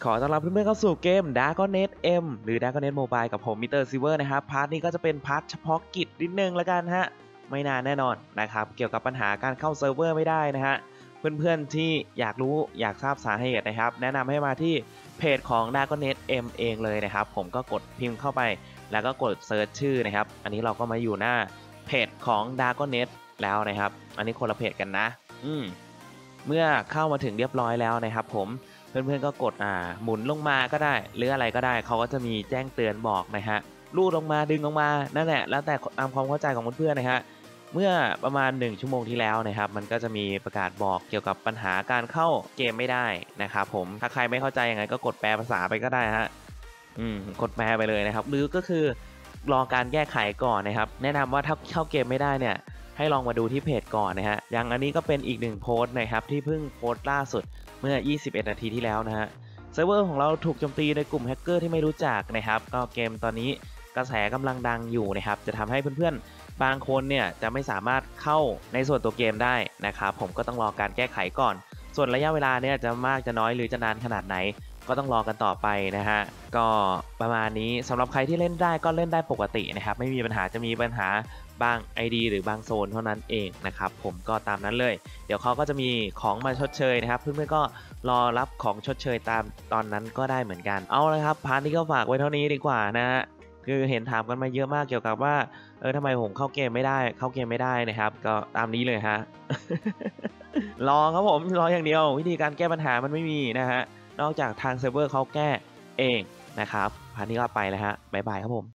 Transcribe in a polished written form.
ขอต้อนรับเพื่อนๆเข้าสู่เกม Dragonet M หรือ Dragonet Mobile กับผมมิสเตอร์ซิลเวอร์นะครับพาร์ทนี้ก็จะเป็นพาร์ทเฉพาะกิจนิดนึงแล้วกันฮะไม่นานแน่นอนนะครับเกี่ยวกับปัญหาการเข้าเซิร์ฟเวอร์ไม่ได้นะฮะเพื่อนๆที่อยากรู้อยากทราบสาเหตุนะครับแนะนำให้มาที่เพจของ Dragonet M เองเลยนะครับผมก็กดพิมพ์เข้าไปแล้วก็กดเซิร์ชชื่อนะครับอันนี้เราก็มาอยู่หน้าเพจของ Dragonet แล้วนะครับอันนี้คนละเพจกันนะเมื่อเข้ามาถึงเรียบร้อยแล้วนะครับผมเพื่อนๆก็กดหมุนลงมาก็ได้หรืออะไรก็ได้เขาก็จะมีแจ้งเตือนบอกนะฮะลูดลงมาดึงลงมานั่นแหละแล้วแต่ตามความเข้าใจของเพื่อนๆนะฮะเมื่อประมาณ1ชั่วโมงที่แล้วนะครับมันก็จะมีประกาศบอกเกี่ยวกับปัญหาการเข้าเกมไม่ได้นะครับผมถ้าใครไม่เข้าใจยังไงก็กดแปลภาษาไปก็ได้ฮะกดแปลไปเลยนะครับหรือก็คือรอการแก้ไขก่อนนะครับแนะนำว่าถ้าเข้าเกมไม่ได้เนี่ยให้ลองมาดูที่เพจก่อนนะฮะอย่างอันนี้ก็เป็นอีก1โพสต์นะครับที่เพิ่งโพสต์ล่าสุดเมื่อ21นาทีที่แล้วนะฮะเซิร์ฟเวอร์ของเราถูกโจมตีโดยกลุ่มแฮกเกอร์ที่ไม่รู้จักนะครับก็เกมตอนนี้กระแสกำลังดังอยู่นะครับจะทำให้เพื่อนๆบางคนเนี่ยจะไม่สามารถเข้าในส่วนตัวเกมได้นะครับผมก็ต้องรอการแก้ไขก่อนส่วนระยะเวลาเนี่ยจะมากจะน้อยหรือจะนานขนาดไหนก็ต้องรอกันต่อไปนะฮะก็ประมาณนี้สำหรับใครที่เล่นได้ก็เล่นได้ปกตินะครับไม่มีปัญหาจะมีปัญหาบาง ID หรือบางโซนเท่านั้นเองนะครับผมก็ตามนั้นเลยเดี๋ยวเขาก็จะมีของมาชดเชยนะครับเพื่อนๆก็รอรับของชดเชยตามตอนนั้นก็ได้เหมือนกันเอาละครับพาร์ทนี้ก็ฝากไว้เท่านี้ดีกว่านะฮะคือเห็นถามกันมาเยอะมากเกี่ยวกับว่าทำไมผมเข้าเกมไม่ได้นะครับก็ตามนี้เลยฮะ รอครับผมรออย่างเดียววิธีการแก้ปัญหามันไม่มีนะฮะนอกจากทางเซิร์ฟเวอร์เขาแก้เองนะครับพาร์ทนี้ก็ไปแล้วฮะบ๊ายบายครับผม